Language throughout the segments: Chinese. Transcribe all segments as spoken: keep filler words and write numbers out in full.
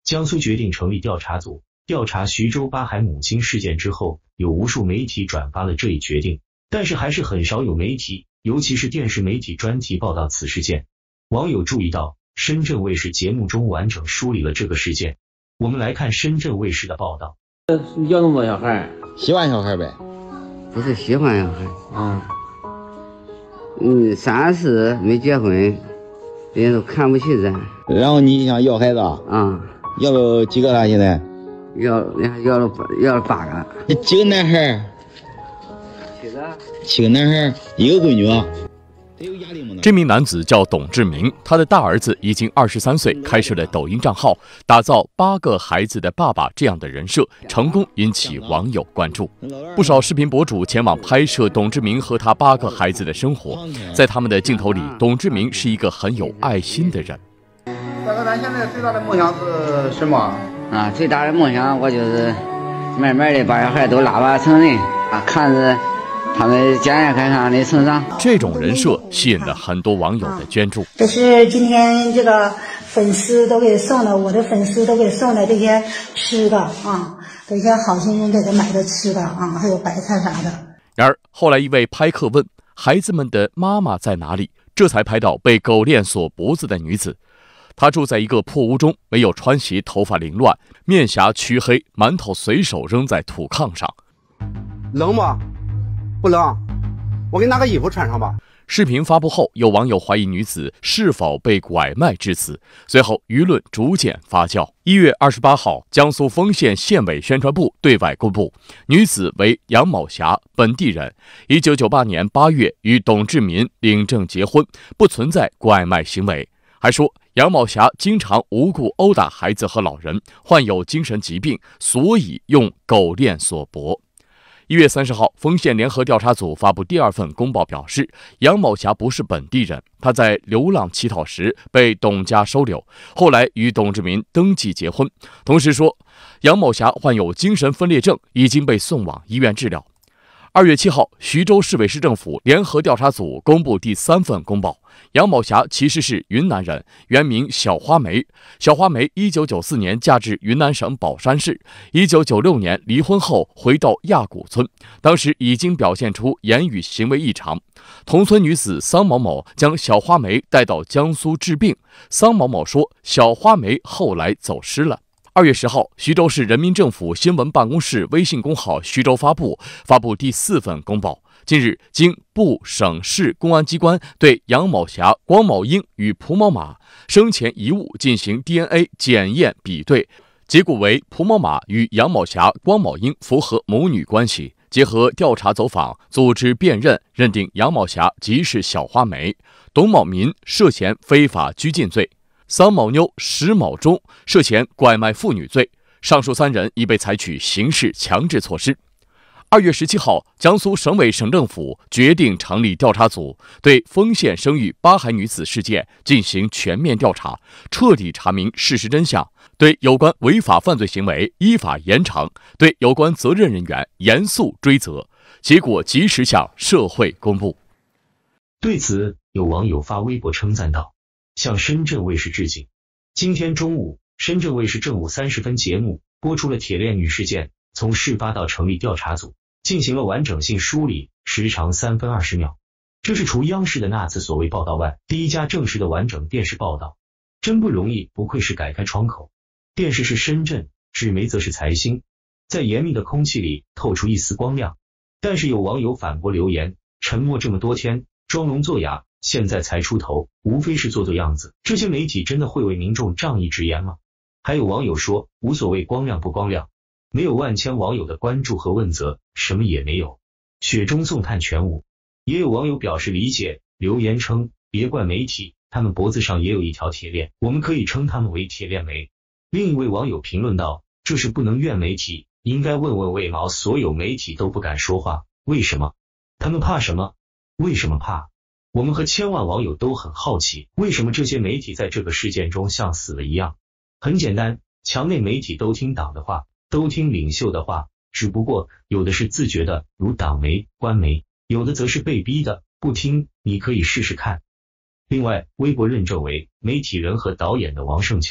江苏决定成立调查组，调查徐州八海母亲事件之后，有无数媒体转发了这一决定，但是还是很少有媒体，尤其是电视媒体专题报道此事件。网友注意到，深圳卫视节目中完整梳理了这个事件。我们来看深圳卫视的报道。 要那么多小孩， 喜欢小孩呗？ 不是喜欢小孩， 嗯嗯，三十没结婚，人家都看不起咱。 然后你想要孩子啊？ 啊， 要了几个了？现在要人家要了要了八个。 几个男孩？ 七个。 七个男孩，一个闺女。 这名男子叫董志明，他的大儿子已经二十三岁，开设了抖音账号，打造八个孩子的爸爸这样的人设，成功引起网友关注。不少视频博主前往拍摄董志明和他八个孩子的生活，在他们的镜头里，董志明是一个很有爱心的人。 大哥，咱现在最大的梦想是什么？ 啊，最大的梦想我就是慢慢的把小孩都拉拔成人啊，看着他们健健康康的成长。 这种人设吸引了很多网友的捐助。 这是今天这个粉丝都给送的，我的粉丝都给送的这些吃的啊，这些好心人给他买的吃的啊，还有白菜啥的。 然而后来一位拍客问孩子们的妈妈在哪里，这才拍到被狗链锁脖子的女子。她住在一个破屋中，没有穿鞋，头发凌乱，面颊黢黑，馒头随手扔在土炕上。 冷吗？不冷，我给你拿个衣服穿上吧。 视频发布后，有网友怀疑女子是否被拐卖致死，随后舆论逐渐发酵。一月二十八号，江苏丰县县委宣传部对外公布，女子为杨某霞，本地人，一九九八年八月与董志民领证结婚，不存在拐卖行为。还说杨某霞经常无故殴打孩子和老人，患有精神疾病，所以用狗链锁脖。一月三十号，丰县联合调查组发布第二份公报，表示杨某霞不是本地人，她在流浪乞讨时被董家收留，后来与董志民登记结婚。同时说，杨某霞患有精神分裂症，已经被送往医院治疗。二月七号，徐州市委市政府联合调查组公布第三份公报，杨某霞其实是云南人，原名小花梅。小花梅一九九四年嫁至云南省保山市，一九九六年离婚后回到亚古村，当时已经表现出言语行为异常。同村女子桑某某将小花梅带到江苏治病，桑某某说小花梅后来走失了。二月十号，徐州市人民政府新闻办公室微信公号徐州发布发布第四份公报。近日，经部、省市公安机关对杨某霞、光某英与蒲某马生前遗物进行 D N A 检验比对，结果为蒲某马与杨某霞、光某英符合母女关系。结合调查走访、组织辨认，认定杨某霞即是小花梅，董某民涉嫌非法拘禁罪。桑某妞、石某忠涉嫌拐卖妇女罪，上述三人已被采取刑事强制措施。二月十七号，江苏省委省政府决定成立调查组，对丰县生育八孩女子事件进行全面调查，彻底查明事实真相，对有关违法犯罪行为依法严惩，对有关责任人员严肃追责，结果及时向社会公布。 对此，有网友发微博称赞道：向深圳卫视致敬。今天中午，深圳卫视正午三十分节目播出了铁链女事件，从事发到成立调查组，进行了完整性梳理，时长三分二十秒。这是除央视的那次所谓报道外，第一家正式的完整电视报道，真不容易，不愧是改开窗口。电视是深圳，纸媒则是财新，在严密的空气里透出一丝光亮。但是有网友反驳留言，沉默这么多天，装聋作哑，现在才出头，无非是做做样子。这些媒体真的会为民众仗义直言吗？还有网友说，无所谓光亮不光亮，没有万千网友的关注和问责，什么也没有。雪中送炭全无。也有网友表示理解，留言称，别怪媒体，他们脖子上也有一条铁链，我们可以称他们为铁链媒。另一位网友评论道，这是不能怨媒体，应该问问为毛所有媒体都不敢说话，为什么？他们怕什么？为什么怕？我们和千万网友都很好奇，为什么这些媒体在这个事件中像死了一样？很简单，墙内媒体都听党的话，都听领袖的话，只不过有的是自觉的，如党媒、官媒，有的则是被逼的，不听，你可以试试看。另外，微博认证为媒体人和导演的王胜强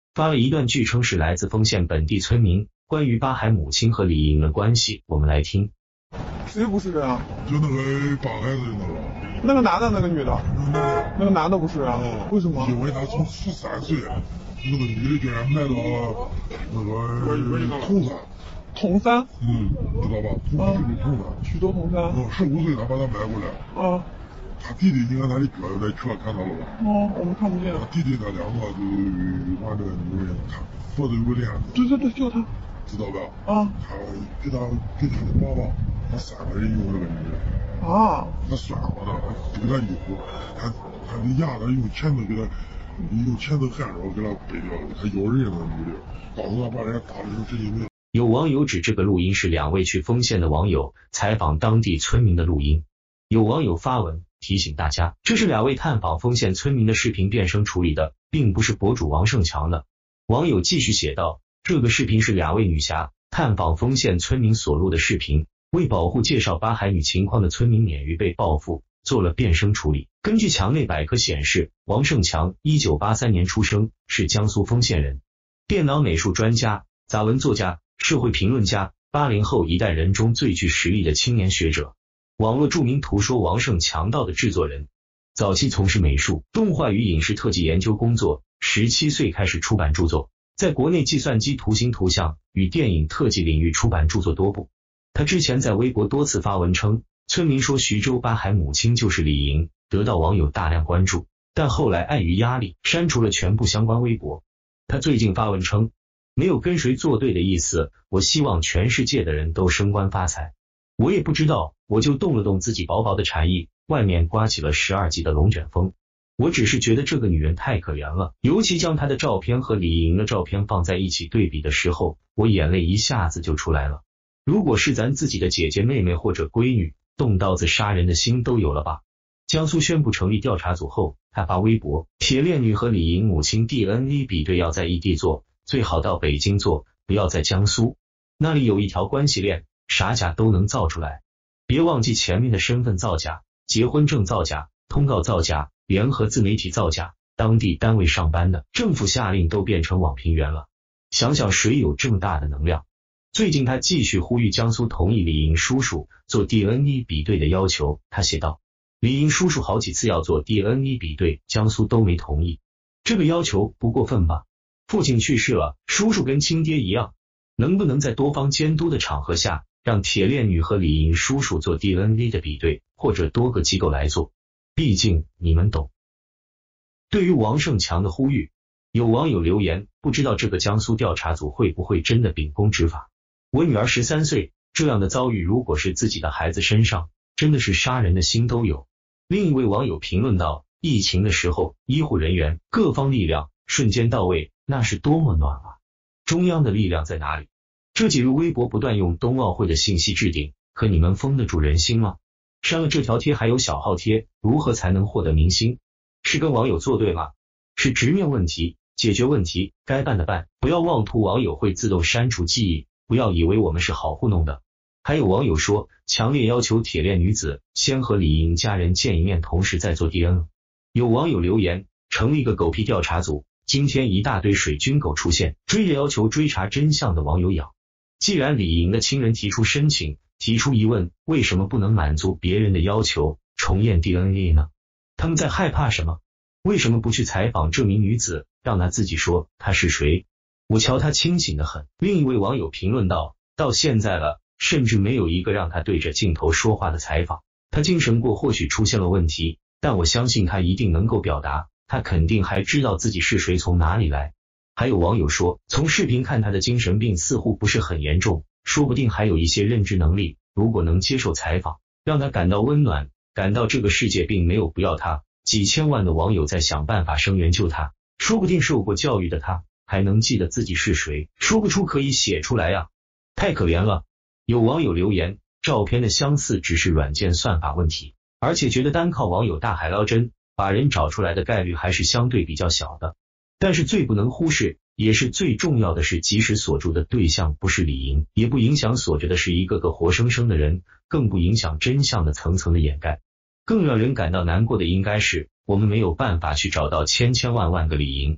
发了一段据称是来自丰县本地村民关于巴海母亲和李莹的关系，我们来听。 谁不是啊？ 就那个把孩子的那个。 那个男的，那个女的？那个男的不是啊？ 哦、 为什么？ 因为他从十三岁，那个女的给他买了那个铜山。 铜山？ 嗯，知道吧？啊，铜山。 曲州铜山。 嗯，十五岁他把他买过来。 啊。 他弟弟，你看他的脚在车看到了吧？ 哦，我们看不见。 他弟弟他两个就完了，女人他脖子有个链子。 对对对，就他。 知道吧？ 啊。 他给他给他的爸爸，他三个人用这个女人。 啊。 他算过的，他给他以后，他他的牙他用钳子给他用钳子焊着给他掰掉了，他咬人那女的，告诉他把人家打的成神经病。 有网友指这个录音是两位去丰县的网友采访当地村民的录音。有网友发文提醒大家，这是两位探访丰县村民的视频变声处理的，并不是博主王胜强的。网友继续写道，这个视频是两位女侠探访丰县村民所录的视频，为保护介绍巴海女情况的村民免于被报复，做了变声处理。根据墙内百科显示，王胜强一九八三年出生，是江苏丰县人，电脑美术专家、杂文作家、社会评论家，八零后一代人中最具实力的青年学者。网络著名图说王胜强盗的制作人，早期从事美术、动画与影视特技研究工作，十七岁开始出版著作，在国内计算机图形图像与电影特技领域出版著作多部。他之前在微博多次发文称，村民说徐州巴海母亲就是李莹，得到网友大量关注，但后来碍于压力删除了全部相关微博。他最近发文称，没有跟谁作对的意思，我希望全世界的人都升官发财。我也不知道，我就动了动自己薄薄的禅意，外面刮起了十二级的龙卷风。我只是觉得这个女人太可怜了，尤其将她的照片和李莹的照片放在一起对比的时候，我眼泪一下子就出来了。如果是咱自己的姐姐妹妹或者闺女，动刀子杀人的心都有了吧。江苏宣布成立调查组后，他发微博，铁链女和李莹母亲 D N A 比对要在异地做，最好到北京做，不要在江苏，那里有一条关系链，啥假都能造出来。别忘记前面的身份造假、结婚证造假、通告造假、联合自媒体造假，当地单位上班的，政府下令都变成网评员了。想想谁有这么大的能量。最近他继续呼吁江苏同意李莹叔叔做 D N A 比对的要求，他写道，李莹叔叔好几次要做 D N A 比对，江苏都没同意，这个要求不过分吧？父亲去世了，叔叔跟亲爹一样，能不能在多方监督的场合下，让铁链女和李莹叔叔做 D N A 的比对，或者多个机构来做，毕竟你们懂。对于王胜强的呼吁，有网友留言，不知道这个江苏调查组会不会真的秉公执法。我女儿十三岁，这样的遭遇如果是自己的孩子身上，真的是杀人的心都有。另一位网友评论道，疫情的时候，医护人员、各方力量瞬间到位，那是多么暖啊！中央的力量在哪里？这几日微博不断用冬奥会的信息置顶，可你们封得住人心吗？删了这条贴还有小号贴，如何才能获得明星？是跟网友作对吗？是直面问题，解决问题，该办的办，不要妄图网友会自动删除记忆，不要以为我们是好糊弄的。还有网友说，强烈要求铁链女子先和李莹家人见一面，同时再做 D N A。 有网友留言，成立个狗屁调查组，今天一大堆水军狗出现，追着要求追查真相的网友养。既然李莹的亲人提出申请，提出疑问，为什么不能满足别人的要求，重验 D N A 呢？他们在害怕什么？为什么不去采访这名女子，让她自己说她是谁？我瞧她清醒得很。另一位网友评论道，到现在了，甚至没有一个让她对着镜头说话的采访。她精神过或许出现了问题，但我相信她一定能够表达，她肯定还知道自己是谁，从哪里来。还有网友说，从视频看她的精神病似乎不是很严重，说不定还有一些认知能力，如果能接受采访，让她感到温暖，感到这个世界并没有不要她，几千万的网友在想办法声援救她，说不定受过教育的她还能记得自己是谁，说不出可以写出来呀、啊，太可怜了。有网友留言，照片的相似只是软件算法问题，而且觉得单靠网友大海捞针，把人找出来的概率还是相对比较小的。但是最不能忽视，也是最重要的是，即使锁住的对象不是李莹，也不影响锁着的是一个个活生生的人，更不影响真相的层层的掩盖。更让人感到难过的应该是，我们没有办法去找到千千万万个李莹。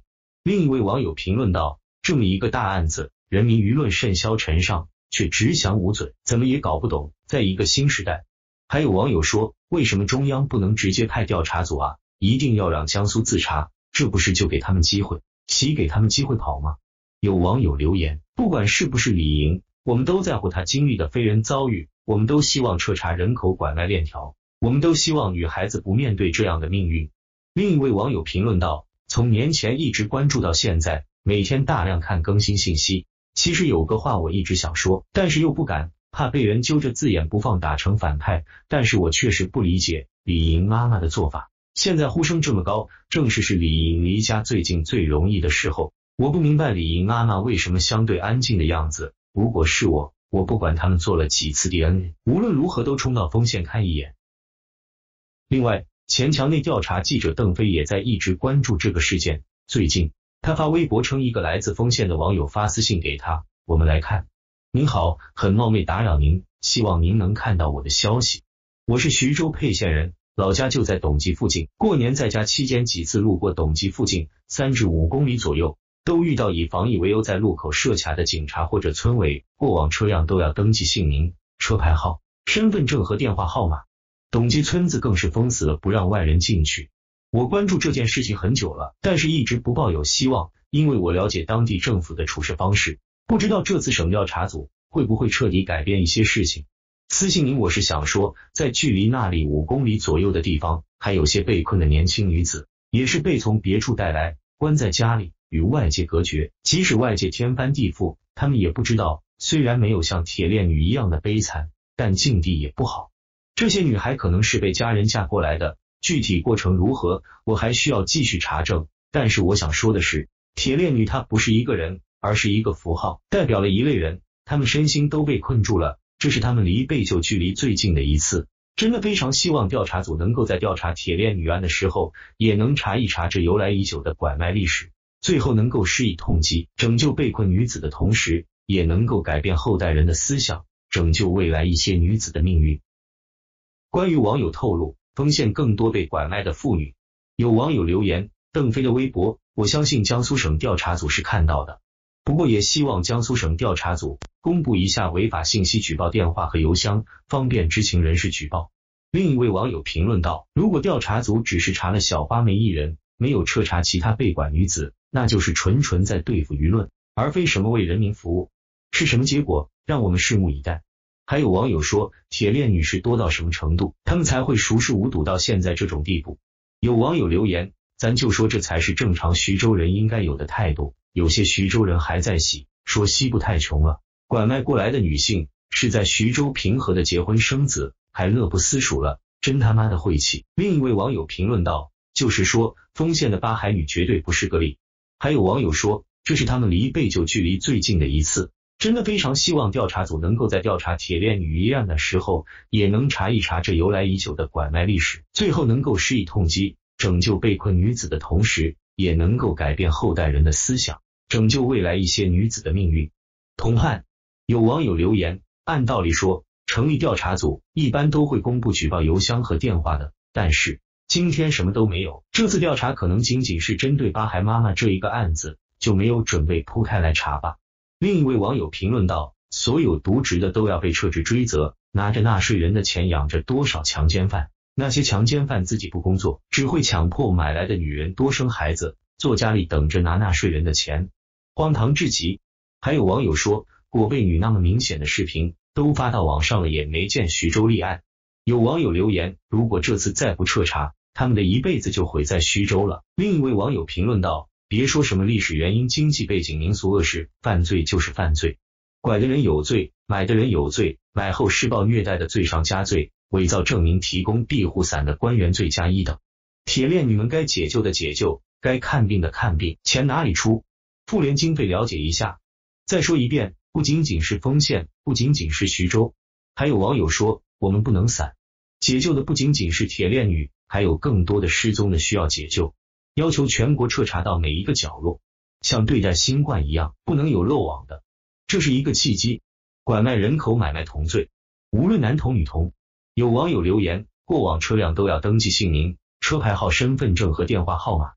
另一位网友评论道，这么一个大案子，人民舆论甚嚣尘上，却直详无嘴，怎么也搞不懂，在一个新时代。还有网友说，为什么中央不能直接派调查组啊，一定要让江苏自查，这不是就给他们机会，岂给他们机会跑吗？有网友留言，不管是不是李莹，我们都在乎她经历的非人遭遇，我们都希望彻查人口拐卖链条，我们都希望女孩子不面对这样的命运。另一位网友评论道，从年前一直关注到现在，每天大量看更新信息，其实有个话我一直想说，但是又不敢，怕被人揪着字眼不放打成反派，但是我确实不理解李莹妈妈的做法。现在呼声这么高，正是是李莹离家最近最容易的时候，我不明白李莹妈妈为什么相对安静的样子，如果是我，我不管他们做了几次 D N A， 无论如何都冲到丰县看一眼。另外，前墙内调查记者邓飞也在一直关注这个事件，最近他发微博称一个来自丰县的网友发私信给他，我们来看。您好，很冒昧打扰您，希望您能看到我的消息。我是徐州沛县人，老家就在董集附近，过年在家期间几次路过董集附近，三至五公里左右，都遇到以防疫为由在路口设卡的警察或者村委，过往车辆都要登记姓名、车牌号、身份证和电话号码。董集村子更是封死了，不让外人进去。我关注这件事情很久了，但是一直不抱有希望，因为我了解当地政府的处事方式，不知道这次省调查组会不会彻底改变一些事情。私信您，我是想说，在距离那里五公里左右的地方，还有些被困的年轻女子，也是被从别处带来，关在家里，与外界隔绝，即使外界天翻地覆，他们也不知道，虽然没有像铁链女一样的悲惨，但境地也不好。这些女孩可能是被家人嫁过来的，具体过程如何，我还需要继续查证。但是我想说的是，铁链女她不是一个人，而是一个符号，代表了一类人，他们身心都被困住了，这是他们离被救距离最近的一次。真的非常希望调查组能够在调查铁链女案的时候，也能查一查这由来已久的拐卖历史，最后能够施以痛击，拯救被困女子的同时，也能够改变后代人的思想，拯救未来一些女子的命运。关于网友透露丰县更多被拐卖的妇女，有网友留言，邓飞的微博，我相信江苏省调查组是看到的，不过也希望江苏省调查组公布一下违法信息举报电话和邮箱，方便知情人士举报。另一位网友评论道，如果调查组只是查了小花梅一人，没有彻查其他被拐女子，那就是纯纯在对付舆论，而非什么为人民服务。是什么结果，让我们拭目以待。还有网友说，铁链女士多到什么程度，他们才会熟视无睹到现在这种地步。有网友留言，咱就说这才是正常徐州人应该有的态度，有些徐州人还在洗，说西部太穷了，拐卖过来的女性是在徐州平和的结婚生子，还乐不思蜀了，真他妈的晦气。另一位网友评论道，就是说丰县的八海女绝对不是个例。还有网友说，这是他们离被救距离最近的一次，真的非常希望调查组能够在调查铁链女一案的时候，也能查一查这由来已久的拐卖历史，最后能够施以痛击，拯救被困女子的同时，也能够改变后代人的思想，拯救未来一些女子的命运。同判，有网友留言，按道理说，成立调查组一般都会公布举报邮箱和电话的，但是今天什么都没有，这次调查可能仅仅是针对八孩妈妈这一个案子，就没有准备铺开来查吧。另一位网友评论道，所有渎职的都要被撤职追责，拿着纳税人的钱养着多少强奸犯，那些强奸犯自己不工作，只会强迫买来的女人多生孩子，坐家里等着拿纳税人的钱，荒唐至极。还有网友说，果被女那么明显的视频都发到网上了，也没见徐州立案。有网友留言，如果这次再不彻查，他们的一辈子就毁在徐州了。另一位网友评论道，别说什么历史原因、经济背景、民俗恶事，犯罪就是犯罪，拐的人有罪，买的人有罪，买后施暴虐待的罪上加罪，伪造证明提供庇护伞的官员罪加一等。铁链女们该解救的解救，该看病的看病，钱哪里出？妇联经费了解一下。再说一遍，不仅仅是丰县，不仅仅是徐州。还有网友说，我们不能散，解救的不仅仅是铁链女，还有更多的失踪的需要解救，要求全国彻查到每一个角落，像对待新冠一样，不能有漏网的。这是一个契机，拐卖人口买卖同罪，无论男童女童。有网友留言，过往车辆都要登记姓名、车牌号、身份证和电话号码，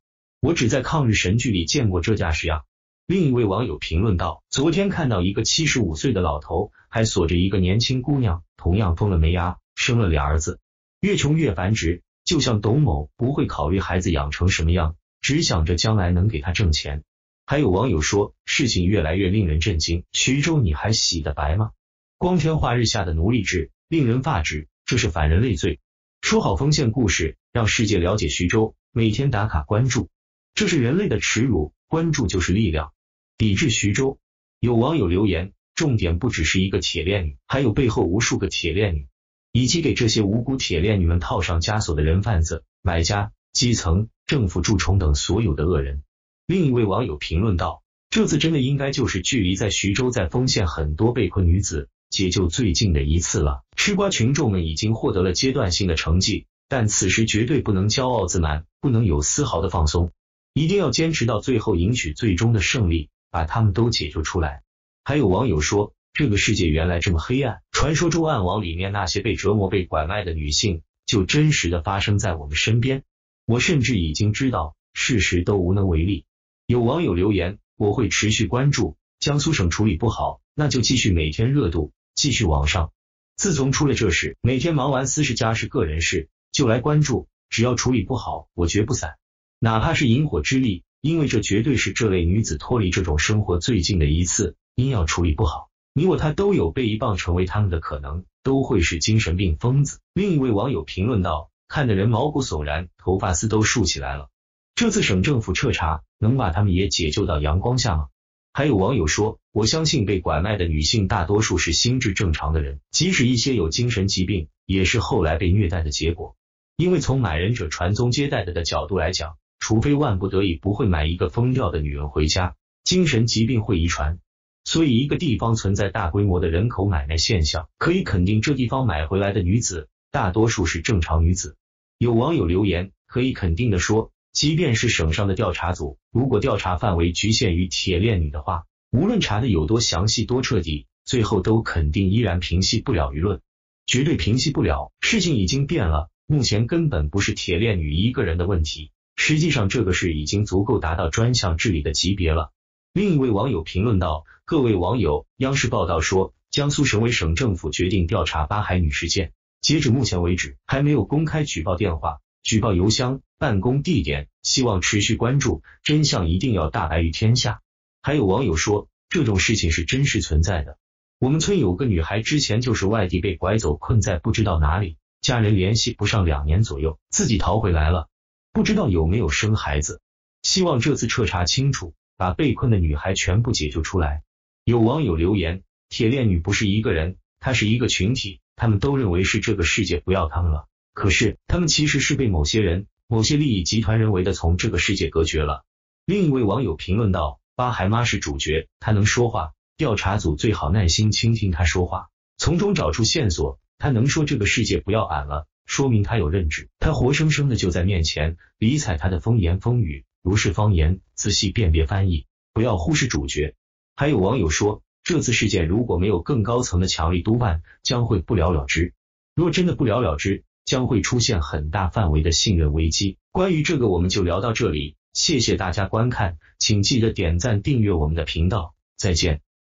我只在抗日神剧里见过这架势样。另一位网友评论道，昨天看到一个七十五岁的老头还锁着一个年轻姑娘，同样封了煤压，生了俩儿子，越穷越繁殖，就像董某不会考虑孩子养成什么样，只想着将来能给他挣钱。还有网友说，事情越来越令人震惊，徐州你还洗得白吗？光天化日下的奴隶制令人发指，这是反人类罪。说好丰县故事，让世界了解徐州，每天打卡关注，这是人类的耻辱，关注就是力量。抵制徐州。有网友留言，重点不只是一个铁链女，还有背后无数个铁链女，以及给这些无辜铁链女们套上枷锁的人贩子、买家、基层、政府蛀虫等所有的恶人。另一位网友评论道，这次真的应该就是距离在徐州在丰县很多被困女子解救最近的一次了。吃瓜群众们已经获得了阶段性的成绩，但此时绝对不能骄傲自满，不能有丝毫的放松，一定要坚持到最后，赢取最终的胜利，把他们都解救出来。还有网友说，这个世界原来这么黑暗，传说中暗网里面那些被折磨被拐卖的女性就真实的发生在我们身边，我甚至已经知道，事实都无能为力。有网友留言，我会持续关注，江苏省处理不好，那就继续每天热度，继续往上。自从出了这事，每天忙完私事家事个人事，就来关注，只要处理不好，我绝不散，哪怕是引火之力，因为这绝对是这类女子脱离这种生活最近的一次，因要处理不好，你我他都有被一棒成为他们的可能，都会是精神病疯子。另一位网友评论道，看得人毛骨悚然，头发丝都竖起来了。这次省政府彻查，能把他们也解救到阳光下吗？还有网友说，我相信被拐卖的女性大多数是心智正常的人，即使一些有精神疾病，也是后来被虐待的结果。因为从买人者传宗接代的的角度来讲，除非万不得已不会买一个疯掉的女人回家，精神疾病会遗传。所以一个地方存在大规模的人口买卖现象，可以肯定这地方买回来的女子大多数是正常女子。有网友留言，可以肯定的说，即便是省上的调查组，如果调查范围局限于铁链女的话，无论查的有多详细多彻底，最后都肯定依然平息不了舆论，绝对平息不了。事情已经变了，目前根本不是铁链女一个人的问题，实际上这个事已经足够达到专项治理的级别了。另一位网友评论道，各位网友，央视报道说，江苏省委省政府决定调查巴海女事件，截止目前为止，还没有公开举报电话、举报邮箱、办公地点，希望持续关注，真相一定要大白于天下。还有网友说，这种事情是真实存在的。我们村有个女孩之前就是外地被拐走，困在不知道哪里，家人联系不上两年左右，自己逃回来了，不知道有没有生孩子。希望这次彻查清楚，把被困的女孩全部解救出来。有网友留言，铁链女不是一个人，她是一个群体，他们都认为是这个世界不要他们了，可是他们其实是被某些人、某些利益集团人为的从这个世界隔绝了。另一位网友评论道，巴海妈是主角，她能说话，调查组最好耐心倾听她说话，从中找出线索。她能说这个世界不要俺了，说明她有认知，她活生生的就在面前，理睬她的风言风语，如是方言，仔细辨别翻译，不要忽视主角。还有网友说，这次事件如果没有更高层的强力督办，将会不了了之。若真的不了了之，将会出现很大范围的信任危机。关于这个我们就聊到这里，谢谢大家观看，请记得点赞订阅我们的频道，再见。